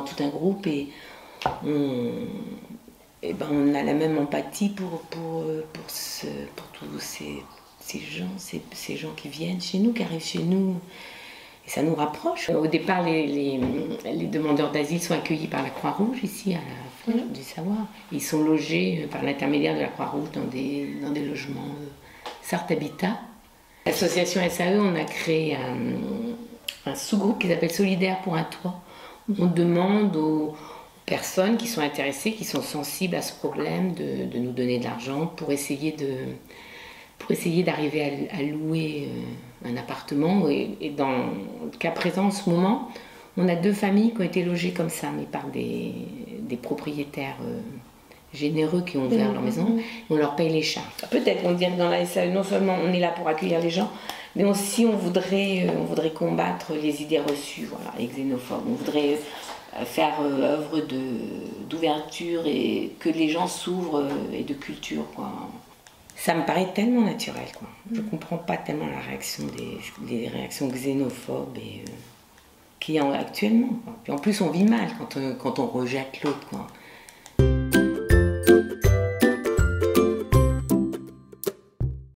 dans tout un groupe et on a la même empathie pour tous ces gens qui viennent chez nous, qui arrivent chez nous. Et ça nous rapproche. Au départ, les demandeurs d'asile sont accueillis par la Croix-Rouge ici à la Fourche du Savoie. Ils sont logés par l'intermédiaire de la Croix-Rouge dans des logements Sarthe Habitat. L'association SAE, on a créé un sous-groupe qui s'appelle Solidaires pour un toit. On demande aux personnes qui sont intéressées, qui sont sensibles à ce problème, de nous donner de l'argent pour essayer d'arriver à louer un appartement. Et dans le cas présent, en ce moment, on a 2 familles qui ont été logées comme ça, mais par des propriétaires généreux qui ont ouvert leur maison. Et on leur paye les charges. Peut-être qu'on dirait que dans la SAE, non seulement on est là pour accueillir les gens, mais aussi on voudrait combattre les idées reçues, voilà, et xénophobes. On voudrait faire œuvre d'ouverture et que les gens s'ouvrent et de culture, quoi. Ça me paraît tellement naturel, quoi. Je ne comprends pas tellement la réaction des réactions xénophobes qu'il y a actuellement, quoi. Puis en plus, on vit mal quand on rejette l'autre, quoi.